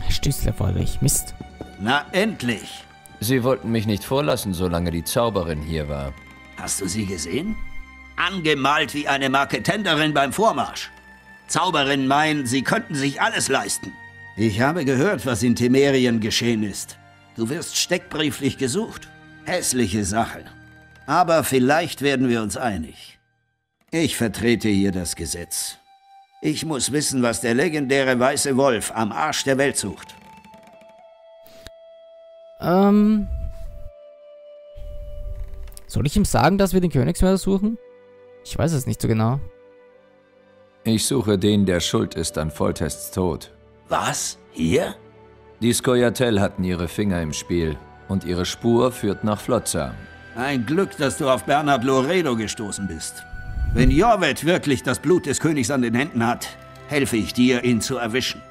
Stützle folglich. Mist. Na, endlich. Sie wollten mich nicht vorlassen, solange die Zauberin hier war. Hast du sie gesehen? Angemalt wie eine Marketenderin beim Vormarsch. Zauberinnen meinen, sie könnten sich alles leisten. Ich habe gehört, was in Temerien geschehen ist. Du wirst steckbrieflich gesucht. Hässliche Sache. Aber vielleicht werden wir uns einig. Ich vertrete hier das Gesetz. Ich muss wissen, was der legendäre Weiße Wolf am Arsch der Welt sucht. Soll ich ihm sagen, dass wir den Königsmörder suchen? Ich weiß es nicht so genau. Ich suche den, der schuld ist an Foltests Tod. Was? Hier? Die Scoia'tael hatten ihre Finger im Spiel und ihre Spur führt nach Flotsam. Ein Glück, dass du auf Bernhard Loredo gestoßen bist. Wenn Iorveth wirklich das Blut des Königs an den Händen hat, helfe ich dir, ihn zu erwischen.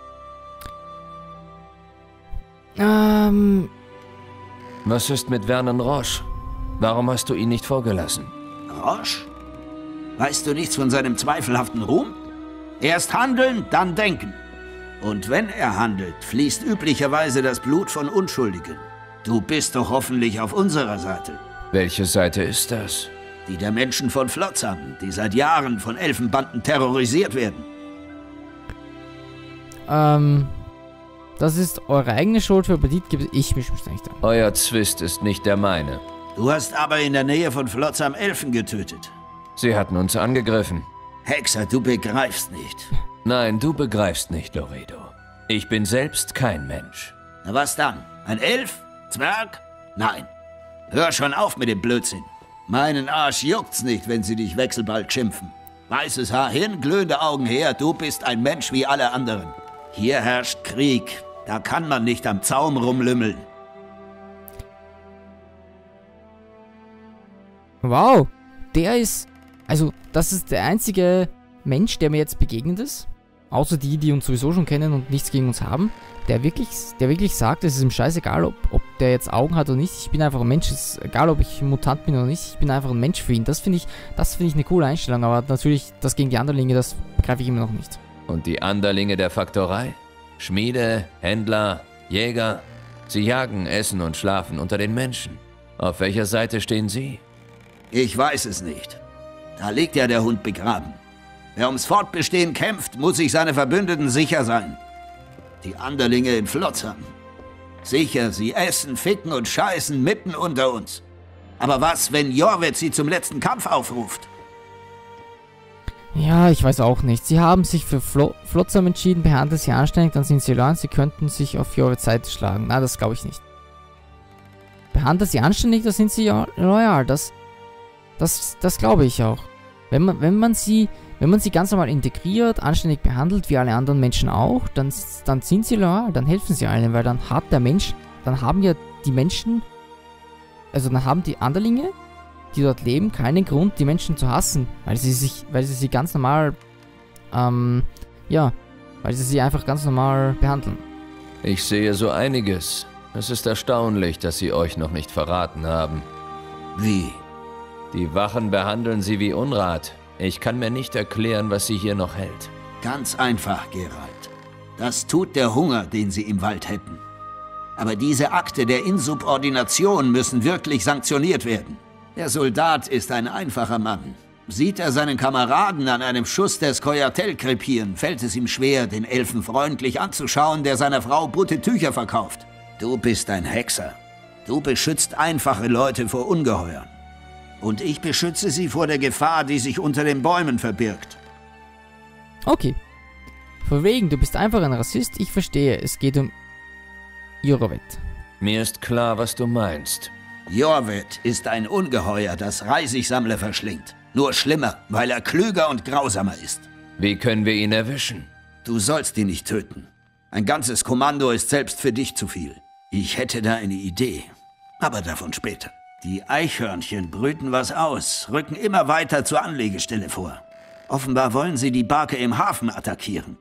Was ist mit Vernon Roche? Warum hast du ihn nicht vorgelassen? Roche? Weißt du nichts von seinem zweifelhaften Ruhm? Erst handeln, dann denken. Und wenn er handelt, fließt üblicherweise das Blut von Unschuldigen. Du bist doch hoffentlich auf unserer Seite. Welche Seite ist das? Die der Menschen von Flotsam, die seit Jahren von Elfenbanden terrorisiert werden. Das ist eure eigene Schuld, für Appetit gebe ich mich nicht an. Euer Zwist ist nicht der meine. Du hast aber in der Nähe von Flotsam Elfen getötet. Sie hatten uns angegriffen. Hexer, du begreifst nicht. Nein, du begreifst nicht, Loredo. Ich bin selbst kein Mensch. Na was dann? Ein Elf? Zwerg? Nein. Hör schon auf mit dem Blödsinn. Meinen Arsch juckt's nicht, wenn sie dich wechselbald schimpfen. Weißes Haar hin, glühende Augen her, du bist ein Mensch wie alle anderen. Hier herrscht Krieg. Da kann man nicht am Zaum rumlümmeln. Wow, der ist... Also, das ist der einzige Mensch, der mir jetzt begegnet ist. Außer die uns sowieso schon kennen und nichts gegen uns haben. Der wirklich sagt, es ist ihm scheißegal, ob der jetzt Augen hat oder nicht. Ich bin einfach ein Mensch. Es ist egal, ob ich ein Mutant bin oder nicht. Ich bin einfach ein Mensch für ihn. Das finde ich eine coole Einstellung. Aber natürlich, das gegen die Anderlinge, das begreife ich immer noch nicht. Und die Anderlinge der Faktorei? Schmiede, Händler, Jäger. Sie jagen, essen und schlafen unter den Menschen. Auf welcher Seite stehen Sie? Ich weiß es nicht. Da liegt ja der Hund begraben. Wer ums Fortbestehen kämpft, muss sich seine Verbündeten sicher sein. Die Anderlinge in Flotsam. Sicher, sie essen, ficken und scheißen mitten unter uns. Aber was, wenn Iorveth sie zum letzten Kampf aufruft? Ja, ich weiß auch nicht. Sie haben sich für Flotsam entschieden, behandelt sie anständig, dann sind sie loyal, sie könnten sich auf Iorveths Seite schlagen. Na, das glaube ich nicht. Behandelt sie anständig, dann sind sie loyal. Das glaube ich auch. Wenn man sie ganz normal integriert, anständig behandelt, wie alle anderen Menschen auch, dann sind sie loyal, dann helfen sie allen, weil dann haben ja die Menschen, also dann haben die Anderlinge, die dort leben, keinen Grund, die Menschen zu hassen, weil sie sie ganz normal, weil sie sie einfach ganz normal behandeln. Ich sehe so einiges. Es ist erstaunlich, dass sie euch noch nicht verraten haben. Wie? Die Wachen behandeln sie wie Unrat. Ich kann mir nicht erklären, was sie hier noch hält. Ganz einfach, Geralt. Das tut der Hunger, den sie im Wald hätten. Aber diese Akte der Insubordination müssen wirklich sanktioniert werden. Der Soldat ist ein einfacher Mann. Sieht er seinen Kameraden an einem Schuss der Scoia'tael krepieren, fällt es ihm schwer, den Elfen freundlich anzuschauen, der seiner Frau bunte Tücher verkauft. Du bist ein Hexer. Du beschützt einfache Leute vor Ungeheuern. Und ich beschütze sie vor der Gefahr, die sich unter den Bäumen verbirgt. Okay. Von wegen, du bist einfach ein Rassist, ich verstehe. Es geht um Iorveth. Mir ist klar, was du meinst. Iorveth ist ein Ungeheuer, das Reisigsammler verschlingt. Nur schlimmer, weil er klüger und grausamer ist. Wie können wir ihn erwischen? Du sollst ihn nicht töten. Ein ganzes Kommando ist selbst für dich zu viel. Ich hätte da eine Idee. Aber davon später. Die Eichhörnchen brüten was aus, rücken immer weiter zur Anlegestelle vor. Offenbar wollen sie die Barke im Hafen attackieren.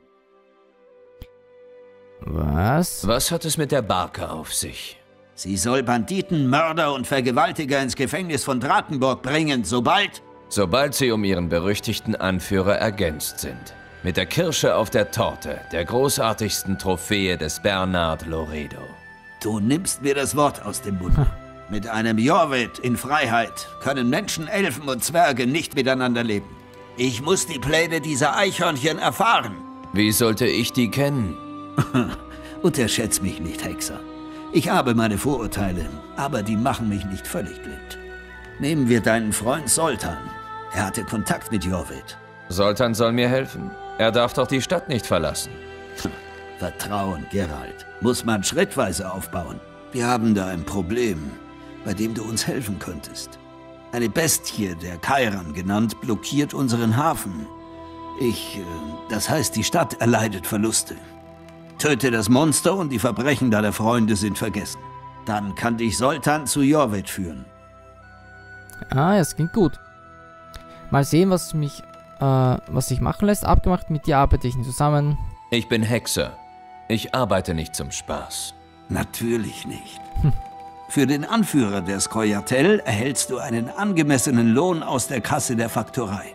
Was? Was hat es mit der Barke auf sich? Sie soll Banditen, Mörder und Vergewaltiger ins Gefängnis von Drakhenborg bringen, sobald sie um ihren berüchtigten Anführer ergänzt sind. Mit der Kirsche auf der Torte, der großartigsten Trophäe des Bernard Loredo. Du nimmst mir das Wort aus dem Mund. Mit einem Jorved in Freiheit können Menschen, Elfen und Zwerge nicht miteinander leben. Ich muss die Pläne dieser Eichhörnchen erfahren. Wie sollte ich die kennen? Unterschätz mich nicht, Hexer. Ich habe meine Vorurteile, aber die machen mich nicht völlig blind. Nehmen wir deinen Freund Zoltan. Er hatte Kontakt mit Jorved. Zoltan soll mir helfen. Er darf doch die Stadt nicht verlassen. Vertrauen, Geralt, muss man schrittweise aufbauen. Wir haben da ein Problem, bei dem du uns helfen könntest. Eine Bestie, der Kairan genannt, blockiert unseren Hafen. Das heißt, die Stadt erleidet Verluste. Töte das Monster und die Verbrechen deiner Freunde sind vergessen. Dann kann dich Zoltan zu Jorved führen. Ah, das klingt gut. Mal sehen, was sich machen lässt. Abgemacht, mit dir arbeite ich nicht zusammen. Ich bin Hexer. Ich arbeite nicht zum Spaß. Natürlich nicht. Für den Anführer der Scoia'tael erhältst du einen angemessenen Lohn aus der Kasse der Faktorei.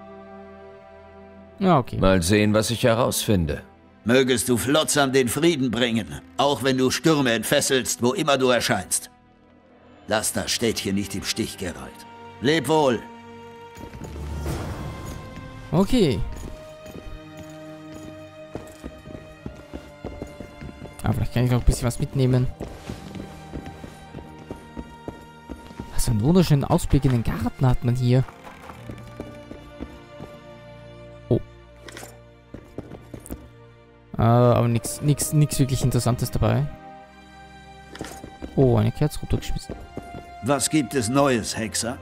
Ja, okay. Mal sehen, was ich herausfinde. Mögest du Flotsam den Frieden bringen, auch wenn du Stürme entfesselst, wo immer du erscheinst. Lass das Städtchen nicht im Stich, Geralt. Leb wohl. Okay. Aber vielleicht kann ich noch ein bisschen was mitnehmen. Was für einen wunderschönen Ausblick in den Garten hat man hier. Oh. Aber nichts wirklich Interessantes dabei. Oh, eine Kerze runtergeschmissen. Was gibt es Neues, Hexer?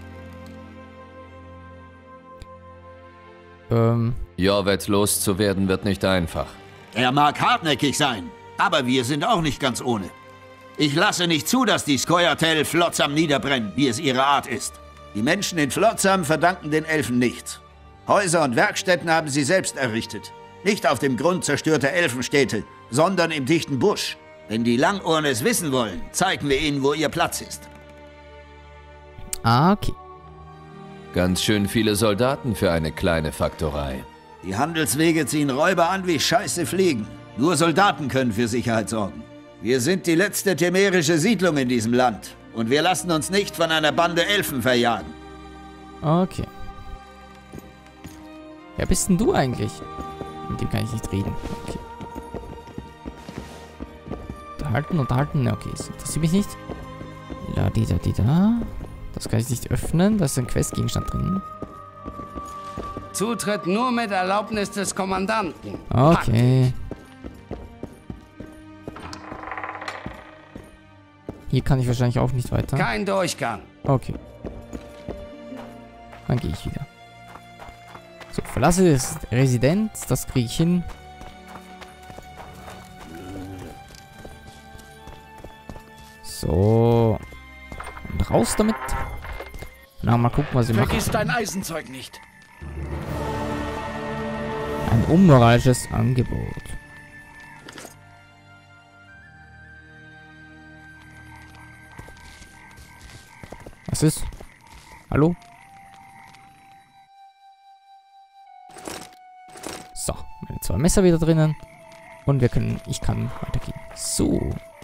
Jorved loszuwerden wird nicht einfach. Er mag hartnäckig sein, aber wir sind auch nicht ganz ohne. Ich lasse nicht zu, dass die Scoia'tael Flotsam niederbrennen, wie es ihre Art ist. Die Menschen in Flotsam verdanken den Elfen nichts. Häuser und Werkstätten haben sie selbst errichtet. Nicht auf dem Grund zerstörter Elfenstädte, sondern im dichten Busch. Wenn die Langohren es wissen wollen, zeigen wir ihnen, wo ihr Platz ist. Ah, okay. Ganz schön viele Soldaten für eine kleine Faktorei. Die Handelswege ziehen Räuber an wie Scheiße Fliegen. Nur Soldaten können für Sicherheit sorgen. Wir sind die letzte temerische Siedlung in diesem Land. Und wir lassen uns nicht von einer Bande Elfen verjagen. Okay. Wer bist denn du eigentlich? Mit dem kann ich nicht reden. Okay. Unterhalten. Okay, das interessiert mich nicht. La-di-da-di-da. Das kann ich nicht öffnen. Da ist ein Questgegenstand drin. Zutritt nur mit Erlaubnis des Kommandanten. Okay. Hier kann ich wahrscheinlich auch nicht weiter. Kein Durchgang. Okay. Dann gehe ich wieder. So, verlasse das Residenz. Das kriege ich hin. So. Und raus damit. Na, mal gucken, was ich mache. Vergiss dein Eisenzeug nicht. Ein unmoralisches Angebot. Was ist? Hallo? So, meine 2 Messer wieder drinnen. Und ich kann weitergehen. So.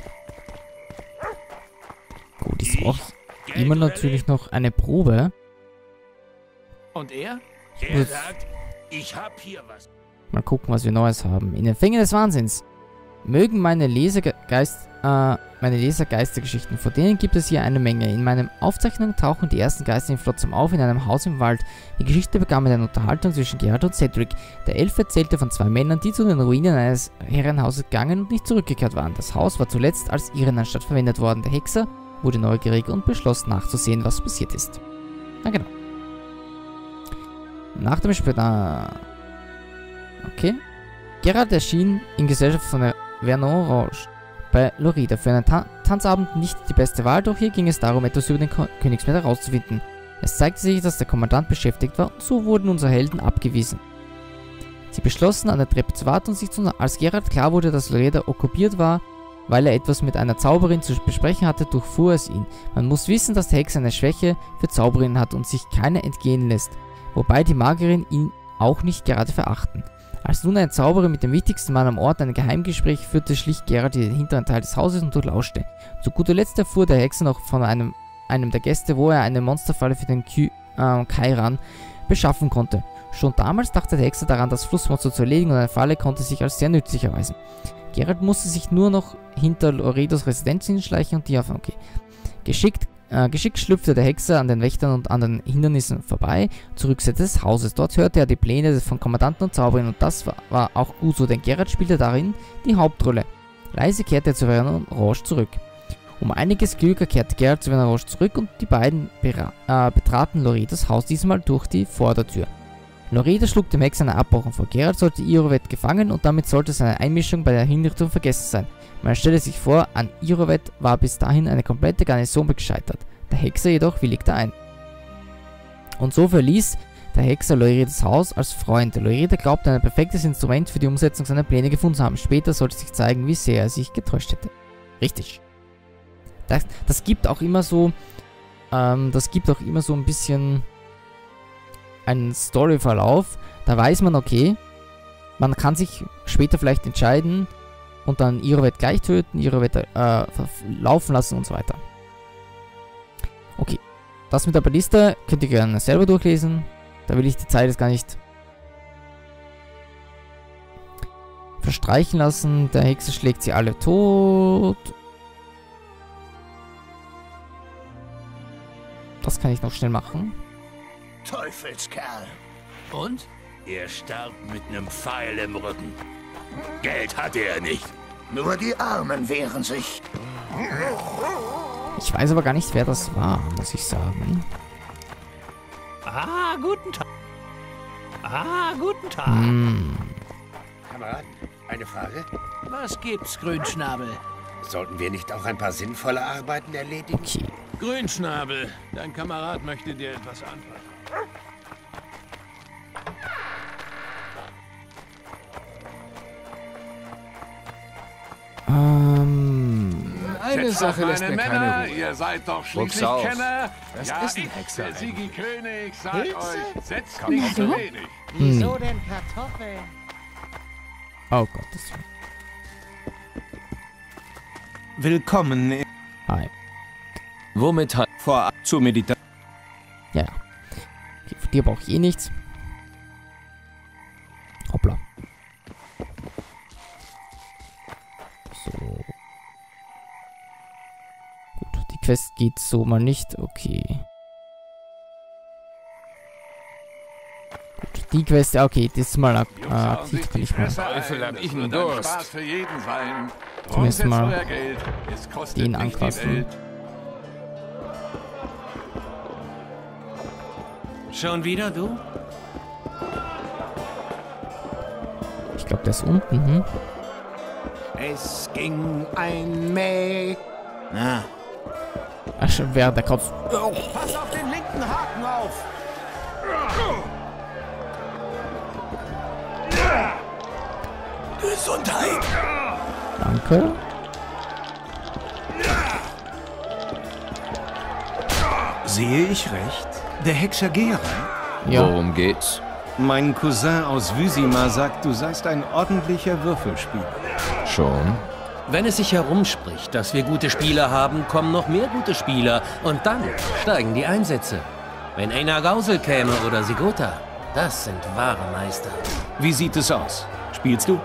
Gut, ich brauche immer natürlich noch eine Probe. Und er? Er sagt, ich hab hier was. Mal gucken, was wir Neues haben. In den Fängen des Wahnsinns. Mögen meine Leser Geistergeschichten, vor denen gibt es hier eine Menge. In meinen Aufzeichnungen tauchen die ersten Geister in Flotsam auf in einem Haus im Wald. Die Geschichte begann mit einer Unterhaltung zwischen Geralt und Cedric. Der Elf erzählte von 2 Männern, die zu den Ruinen eines Herrenhauses gegangen und nicht zurückgekehrt waren. Das Haus war zuletzt als Irrenanstalt verwendet worden. Der Hexer wurde neugierig und beschloss nachzusehen, was passiert ist. Na genau. Nach dem später... Okay. Geralt erschien in Gesellschaft von der Vernon Roche bei Lorida für einen Tanzabend nicht die beste Wahl, doch hier ging es darum, etwas über den Königsmeer herauszufinden. Es zeigte sich, dass der Kommandant beschäftigt war und so wurden unsere Helden abgewiesen. Sie beschlossen, an der Treppe zu warten und sich zu... Als Geralt klar wurde, dass Lorida okkupiert war, weil er etwas mit einer Zauberin zu besprechen hatte, durchfuhr es ihn. Man muss wissen, dass der Hexer eine Schwäche für Zauberinnen hat und sich keine entgehen lässt, wobei die Magierin auch nicht gerade verachten. Als nun ein Zauberer mit dem wichtigsten Mann am Ort ein Geheimgespräch führte, schlich Geralt in den hinteren Teil des Hauses und durchlauschte. Zu guter Letzt erfuhr der Hexer noch von einem der Gäste, wo er eine Monsterfalle für den Kairan beschaffen konnte. Schon damals dachte der Hexer daran, das Flussmonster zu erledigen, und eine Falle konnte sich als sehr nützlich erweisen. Geralt musste sich nur noch hinter Loredos Residenz hinschleichen und die auf... Okay. Geschickt schlüpfte der Hexer an den Wächtern und an den Hindernissen vorbei, zur Rückseite des Hauses. Dort hörte er die Pläne von Kommandanten und Zauberern, und das war auch gut so, denn Geralt spielte darin die Hauptrolle. Leise kehrte er zu Vernon Roche zurück. Um einiges klüger kehrte Geralt zu Vernon Roche zurück, und die beiden betraten Loredos Haus, diesmal durch die Vordertür. Loredo schlug dem Hexer eine Abmachung vor. Geralt sollte Irovet gefangen, und damit sollte seine Einmischung bei der Hinrichtung vergessen sein. Man stelle sich vor, an Irovet war bis dahin eine komplette Garnison gescheitert. Der Hexer jedoch willigte ein. Und so verließ der Hexer Loredos Haus als Freund. Loredo glaubte, ein perfektes Instrument für die Umsetzung seiner Pläne gefunden zu haben. Später sollte sich zeigen, wie sehr er sich getäuscht hätte. Richtig. Das gibt auch immer so... ein bisschen... einen Storyverlauf. Da weiß man, okay, man kann sich später vielleicht entscheiden und dann Irovet gleich töten, Irovet laufen lassen und so weiter. Okay, das mit der Ballista könnt ihr gerne selber durchlesen. Da will ich die Zeit jetzt gar nicht verstreichen lassen. Der Hexer schlägt sie alle tot. Das kann ich noch schnell machen. Teufelskerl. Und? Er starb mit einem Pfeil im Rücken. Geld hatte er nicht. Nur die Armen wehren sich. Ich weiß aber gar nicht, wer das war, muss ich sagen. Ah, guten Tag. Kameraden, eine Frage? Was gibt's, Grünschnabel? Sollten wir nicht auch ein paar sinnvolle Arbeiten erledigen? Okay. Grünschnabel, dein Kamerad möchte dir etwas anpassen. Eine Sache lässt mir keine Ruhe. Ihr seid doch Druck's schließlich aus. Kenner. Was Ja, ist ein ich, Hexer der Sigi eigentlich? König, sag Pilze? euch, setzt Komm, nicht zu also? wenig. Wieso denn Kartoffeln? Oh Gott, das war... Willkommen Hi. Womit hat... vorab zur Meditation. Ja, ja. Okay, von dir brauche ich eh nichts. Hoppla. So. Gut, die Quest geht so mal nicht. Okay. Gut, die Quest, ja, okay, das ist mal aktiv, kann ich mal Teufel, hab ich einen Durst. Spaß für jeden sein. Zumindest Drum setzt mal euer Geld. Es kostet den nicht die anquatschen. Welt. Schon wieder du? Ich glaube, der ist unten, hm? Es ging ein Mäh. Na, Ach, schon während der Kopf. Pass auf den linken Haken auf! Gesundheit! Danke. Sehe ich recht? Der Hexer Geralt? Ja. Worum geht's? Mein Cousin aus Vysima sagt, du seist ein ordentlicher Würfelspieler. Schon? wenn es sich herumspricht, dass wir gute Spieler haben, kommen noch mehr gute Spieler und dann steigen die Einsätze. Wenn Einar Gausel käme oder Sigota, das sind wahre Meister. Wie sieht es aus? Spielst du?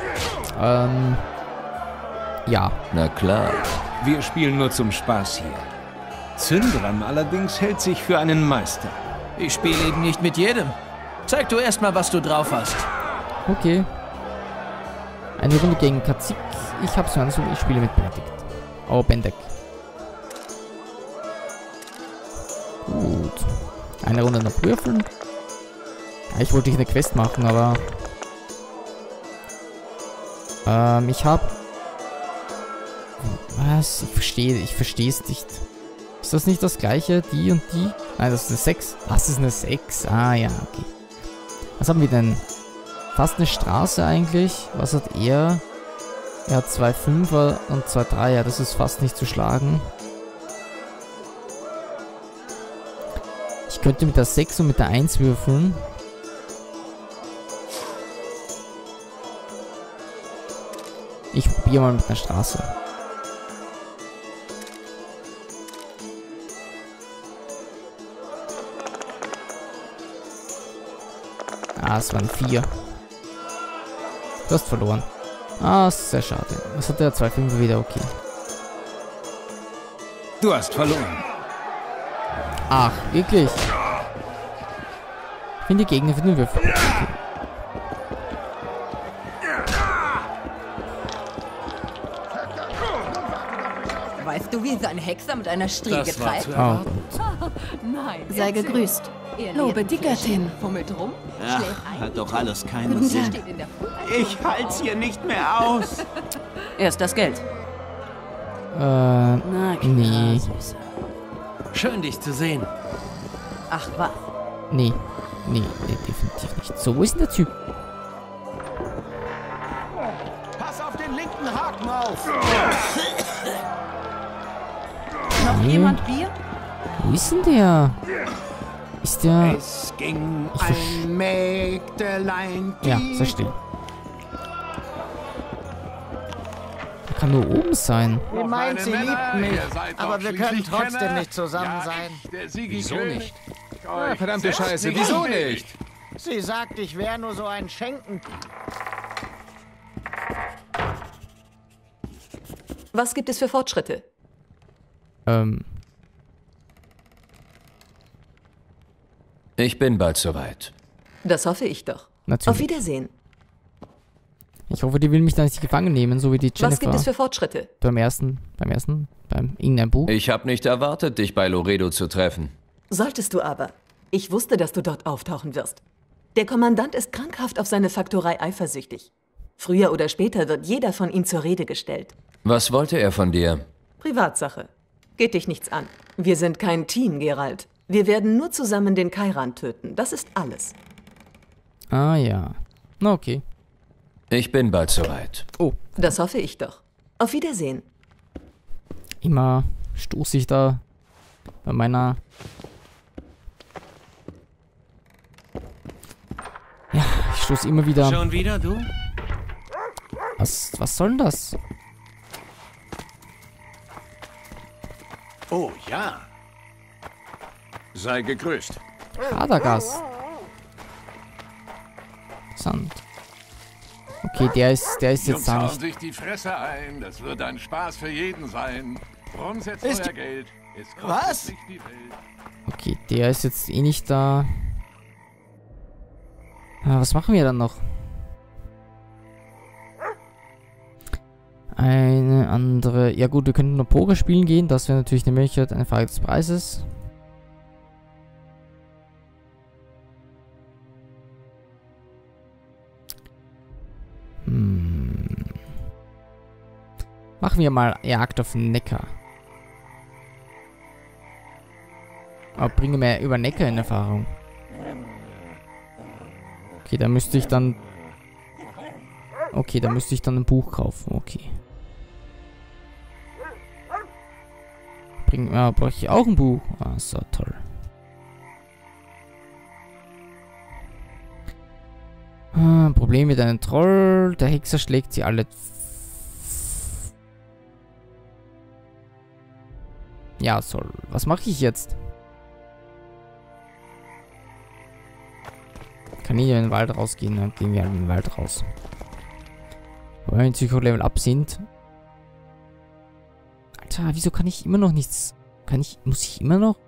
Ja. Na klar. Wir spielen nur zum Spaß hier. Syndram allerdings hält sich für einen Meister. Ich spiele eben nicht mit jedem. Zeig du erst mal, was du drauf hast. Okay. Eine Runde gegen Kazik. Ich hab's mir angesucht, ich spiele mit Benedikt. Oh, Bendeck. Gut. Eine Runde noch würfeln. Ja, ich wollte eine Quest machen, aber... ich hab... Was? Ich verstehe es nicht. Ist das nicht das gleiche? Die und die? Nein, das ist eine 6. Das ist eine 6. Ah, ja, okay. Was haben wir denn? Fast eine Straße eigentlich. Was hat er? Er hat 2 5er und 2 3er. Das ist fast nicht zu schlagen. Ich könnte mit der 6 und mit der 1 würfeln. Ich probiere mal mit der Straße. Ah, es waren 4. Du hast verloren. Ah, ist sehr schade. Was hat der 2,5 wieder? Okay. Du hast verloren. Ach, wirklich? Ich finde die Gegner für den Würfel. Okay. Weißt du, wie so ein Hexer mit einer Striege treibt? Oh. Nein. Sei gegrüßt. Lobe die Göttin. Fummelt rum, Ach, schläft ein. hat doch alles keinen Sinn. Steht in der Ich halt's hier nicht mehr aus. Erst das Geld. Nee. Schön, dich zu sehen. Ach was. Nee, definitiv nicht. So, wo ist denn der Typ? Pass auf den linken Haken auf! Noch jemand Bier? Wo ist denn der? Ist der... Es ging ein Mägdelein. Ja, sei still. Der kann nur oben sein. Sie meint, sie liebt mich, aber wir können trotzdem nicht zusammen sein. Wieso nicht? Ah, verdammte Scheiße, wieso nicht? Sie sagt, ich wäre nur so ein Schenken. Was gibt es für Fortschritte? Ich bin bald soweit. Das hoffe ich doch. Natürlich. Auf Wiedersehen. Ich hoffe, die will mich da nicht gefangen nehmen, so wie die Jennifer. Was gibt es für Fortschritte? Beim irgendeinem Buch. Ich habe nicht erwartet, dich bei Loredo zu treffen. Solltest du aber. Ich wusste, dass du dort auftauchen wirst. Der Kommandant ist krankhaft auf seine Faktorei eifersüchtig. Früher oder später wird jeder von ihm zur Rede gestellt. Was wollte er von dir? Privatsache. Geht dich nichts an. Wir sind kein Team, Geralt. Wir werden nur zusammen den Kairan töten. Das ist alles. Ah ja. Na okay. Ich bin bald soweit. Oh. Das hoffe ich doch. Auf Wiedersehen. Immer stoße ich da bei meiner... Ja, ich stoße immer wieder... Schon wieder, du? Was soll denn das? Oh ja. Sei gegrüßt. Hadergas. Interessant. Okay, der ist jetzt Jungs da hauen nicht. sich die Fresse ein. Das wird ein Spaß für jeden sein. Rumsetzt euer Geld. Es kostet Was? nicht die Welt. Okay, der ist jetzt eh nicht da. Was machen wir dann noch? Eine andere... Ja gut, wir könnten noch Poker spielen gehen. Das wäre natürlich eine Möglichkeit, eine Frage des Preises. Machen wir mal Jagd auf den Neckar. Aber bringe mehr über Neckar in Erfahrung. Okay, da müsste ich dann... Okay, da müsste ich dann ein Buch kaufen. Okay. Brauche ich auch ein Buch? Ah, so toll. Problem mit einem Troll. Der Hexer schlägt sie alle... Ja, soll. Was mache ich jetzt? Kann ich in den Wald rausgehen? Dann gehen wir halt in den Wald raus. Weil wir in Psycho-Level up sind. Alter, wieso kann ich immer noch nichts... Muss ich immer noch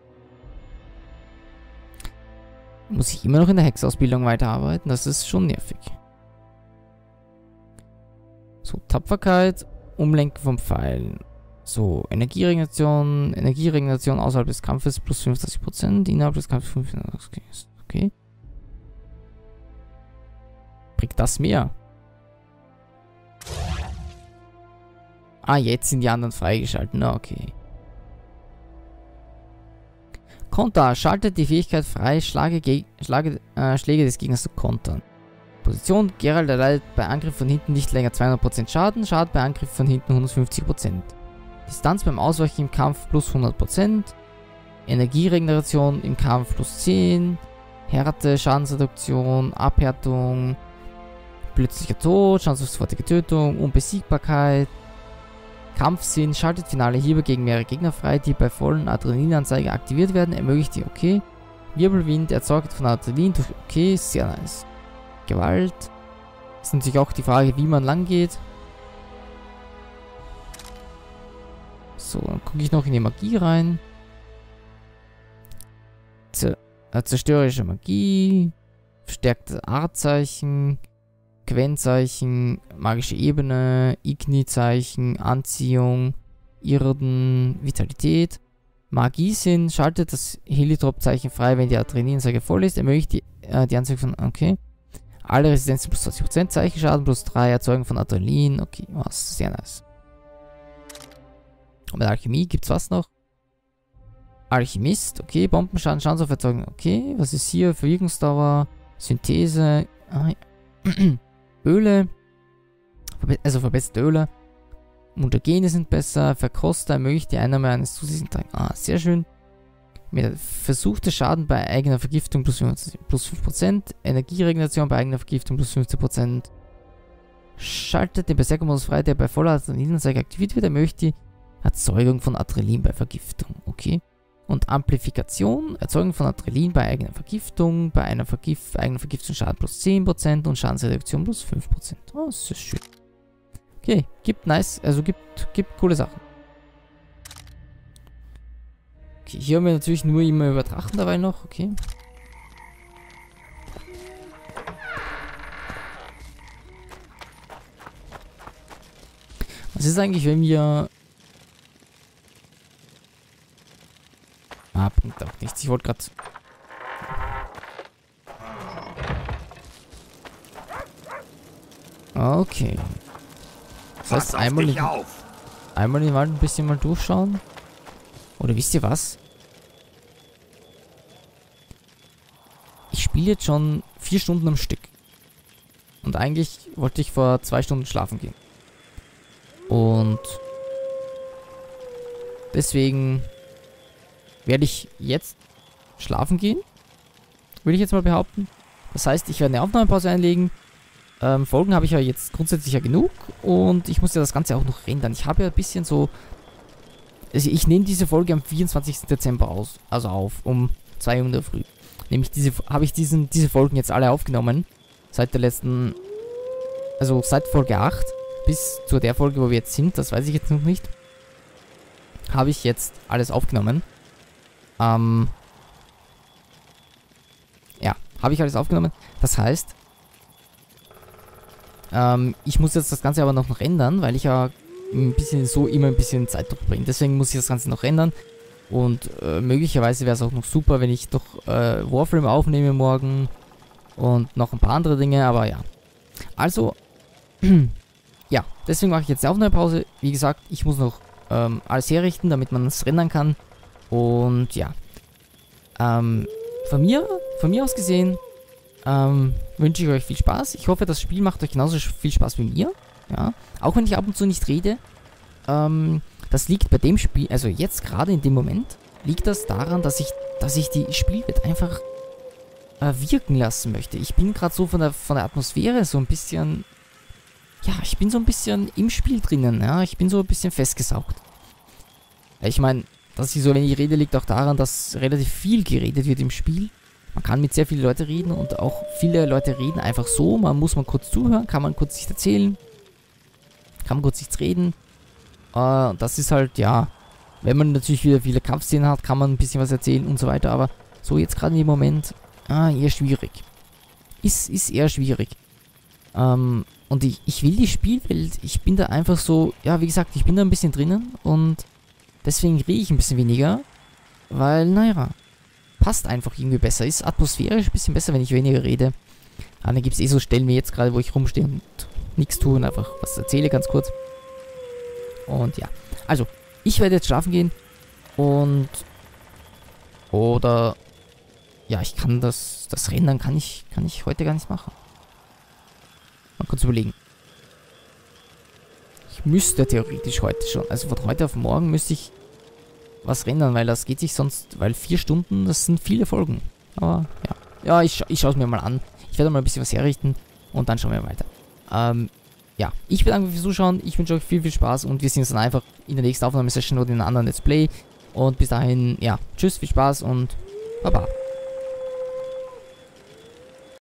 in der Hexausbildung weiterarbeiten? Das ist schon nervig. So, Tapferkeit, Umlenken vom Pfeil. So, Energieregeneration außerhalb des Kampfes plus 50%, innerhalb des Kampfes 55%. Okay. Bringt das mehr? Ah, jetzt sind die anderen freigeschaltet. Na, okay. Konter. Schaltet die Fähigkeit frei, Schläge des Gegners zu kontern. Position. Geralt erleidet bei Angriff von hinten nicht länger 200% Schaden. Schaden bei Angriff von hinten 150%. Distanz beim Ausweichen im Kampf plus 100%. Energieregeneration im Kampf plus 10. Härte, Schadensreduktion, Abhärtung. Plötzlicher Tod, Chance auf sofortige Tötung, Unbesiegbarkeit, Kampfsinn, schaltet finale Hiebe gegen mehrere Gegner frei, die bei vollen Adrenalinanzeige aktiviert werden, ermöglicht die okay. Wirbelwind, erzeugt von Adrenalin durch okay, sehr nice. Gewalt. Ist natürlich auch die Frage, wie man lang geht. So, dann gucke ich noch in die Magie rein. Zerstörerische Magie. Verstärkte Artzeichen. Quenzeichen. Magische Ebene. Igni-Zeichen. Anziehung. Irden. Vitalität. Magiesinn. Schaltet das Helitrop-Zeichen frei, wenn die Adrenalinanzeige voll ist. Ermöglicht die Anzeige von... Okay. Alle Resistenzen plus 20%. Zeichenschaden plus 3. Erzeugung von Adrenalin. Okay, was sehr nice. Und bei Alchemie gibt es was noch? Alchemist, okay. Bombenschaden, Schadensauferzeugung, okay. Was ist hier? Verwirkungsdauer, Synthese, Öle. Also verbesserte Öle. Mutagene sind besser. Verkoster ermöglicht die Einnahme eines zusätzlichen Tranks. Ah, sehr schön. Mit versuchte Schaden bei eigener Vergiftung plus 5%. Energieregeneration bei eigener Vergiftung plus 15%. Schaltet den Berserker-Modus frei, der bei voller Adrenalinanzeige aktiviert wird. Ermöglicht die Erzeugung von Adrenalin bei Vergiftung. Okay. Und Amplifikation. Erzeugung von Adrenalin bei eigener Vergiftung. Bei einer eigener Vergiftung Schaden plus 10% und Schadensreduktion plus 5%. Oh, das ist schön. Okay. Gibt nice. Also gibt coole Sachen. Okay. Hier haben wir natürlich nur immer über Drachen dabei noch. Okay. Was ist eigentlich, wenn wir... Ah, bringt auch nichts. Ich wollte gerade... Okay. Das heißt, einmal in den Wald ein bisschen mal durchschauen. Oder wisst ihr was? Ich spiele jetzt schon 4 Stunden am Stück. Und eigentlich wollte ich vor 2 Stunden schlafen gehen. Und... deswegen... werde ich jetzt schlafen gehen. Würde ich jetzt mal behaupten. Das heißt, ich werde eine Aufnahmepause einlegen. Folgen habe ich ja jetzt grundsätzlich ja genug. Und ich muss ja das Ganze auch noch rendern. Ich habe ja ein bisschen so... Also ich nehme diese Folge am 24. Dezember auf. Um 2 Uhr in der Früh. Nämlich habe ich diese Folgen jetzt alle aufgenommen. Seit der letzten... Also seit Folge 8 bis zu der Folge, wo wir jetzt sind. Das weiß ich jetzt noch nicht. Habe ich jetzt alles aufgenommen. Ja, habe ich alles aufgenommen. Das heißt, ich muss jetzt das Ganze aber noch ändern, weil ich ja immer ein bisschen Zeit durchbringe. Deswegen muss ich das Ganze noch ändern. Und möglicherweise wäre es auch noch super, wenn ich doch Warframe aufnehme morgen. Und noch ein paar andere Dinge, aber ja. Also, ja, deswegen mache ich jetzt eine Pause. Wie gesagt, ich muss noch alles herrichten, damit man es rendern kann. Und ja, von mir aus gesehen, wünsche ich euch viel Spaß. Ich hoffe, das Spiel macht euch genauso viel Spaß wie mir. Ja, auch wenn ich ab und zu nicht rede. Das liegt bei dem Spiel, also jetzt gerade in dem Moment, liegt das daran, dass ich die Spielwelt einfach wirken lassen möchte. Ich bin gerade so von der Atmosphäre so ein bisschen, ja, ich bin so ein bisschen im Spiel drinnen. Ja, ich bin so ein bisschen festgesaugt. Ich meine, dass ich so wenig rede, liegt auch daran, dass relativ viel geredet wird im Spiel. Man kann mit sehr vielen Leuten reden und auch viele Leute reden einfach so. Man muss mal kurz zuhören, kann man kurz nichts erzählen, kann man kurz nichts reden. Das ist halt, ja, wenn man natürlich wieder viele Kampfszenen hat, kann man ein bisschen was erzählen und so weiter. Aber so jetzt gerade in dem Moment, eher schwierig. Ist eher schwierig. Und ich will die Spielwelt, ich bin da einfach so, ja, wie gesagt, ich bin da ein bisschen drinnen und deswegen rede ich ein bisschen weniger, weil, naja, passt einfach irgendwie besser. Ist atmosphärisch ein bisschen besser, wenn ich weniger rede. Aber dann gibt es so Stellen wie jetzt gerade, wo ich rumstehe und nichts tue und einfach was erzähle ganz kurz. Und ja, also, ich werde jetzt schlafen gehen und, oder, ja, ich kann das Rendern kann ich heute gar nicht machen. Mal kurz überlegen. Ich müsste theoretisch heute schon, also von heute auf morgen müsste ich was rendern, weil das geht sich sonst, weil 4 Stunden, das sind viele Folgen. Aber ja, ich schaue es mir mal an. Ich werde mal ein bisschen was herrichten und dann schauen wir weiter. Ja, ich bedanke mich fürs Zuschauen. Ich wünsche euch viel, viel Spaß und wir sehen uns dann einfach in der nächsten Aufnahmesession oder in einer anderen Let's Play. Und bis dahin, ja, tschüss, viel Spaß und Baba.